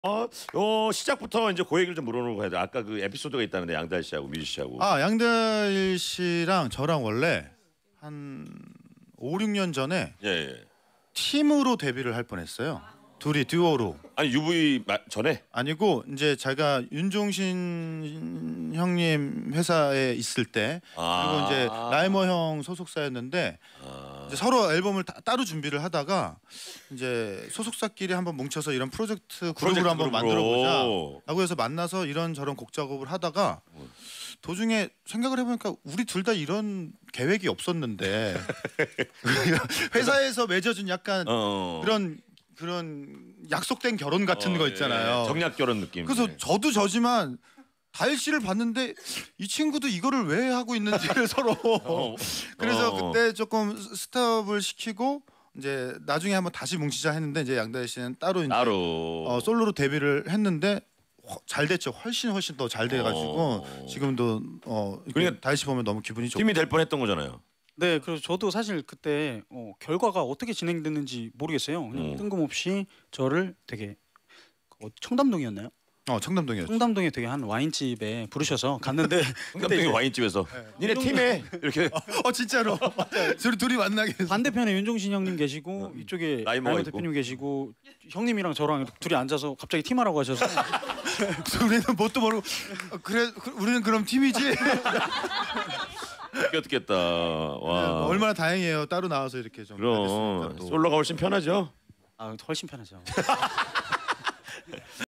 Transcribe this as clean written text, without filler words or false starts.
시작부터 이제 그 얘기를 좀 물어보는 거야. 아까 그 에피소드가 있다는데 양달 씨하고 미주 씨하고. 아, 양달 씨랑 저랑 원래 한 5, 6년 전에 예, 예. 팀으로 데뷔를 할 뻔했어요. 둘이 듀오로. 아니 UV 전에? 아니고 이제 제가 윤종신 형님 회사에 있을 때 그리고 이제 라이머 형 소속사였는데 이제 서로 앨범을 따로 준비를 하다가 이제 소속사끼리 한번 뭉쳐서 이런 프로젝트 그룹으로 한번 만들어보자라고 해서 만나서 이런저런 곡 작업을 하다가 도중에 생각을 해보니까 우리 둘 다 이런 계획이 없었는데 회사에서 맺어준 약간 그런 약속된 결혼 같은 거 있잖아요. 예, 정략 결혼 느낌. 그래서 저도 저지만 다일 씨를 봤는데 이 친구도 이거를 왜 하고 있는지를 서로 그래서 그때 조금 스톱을 시키고 이제 나중에 한번 다시 뭉치자 했는데 이제 양다일 씨는 따로 이제 솔로로 데뷔를 했는데 잘 됐죠. 훨씬 더 잘 돼가지고 지금도 그러니까 다일 씨 보면 너무 기분이 좋고 팀이 될 뻔했던 거잖아요. 네, 그래서 저도 사실 그때 결과가 어떻게 진행됐는지 모르겠어요. 그냥 뜬금없이 저를 되게 청담동이었나요? 청담동이었죠. 청담동에 되게 한 와인집에 부르셔서 갔는데 청담동에 와인집에서 니네 팀에 이렇게 진짜로 둘이 만나게 해서. 반대편에 윤종신 형님 계시고 이쪽에 라이머 대표님 계시고 형님이랑 저랑 둘이 앉아서 갑자기 팀하라고 하셔서 우리는 뭣도 모르고 그래 우리는 그럼 팀이지. 웃겼겠다. 와. 얼마나 다행이에요. 따로 나와서 이렇게 좀. 그럼 솔로가 훨씬 편하죠. 훨씬 편하죠.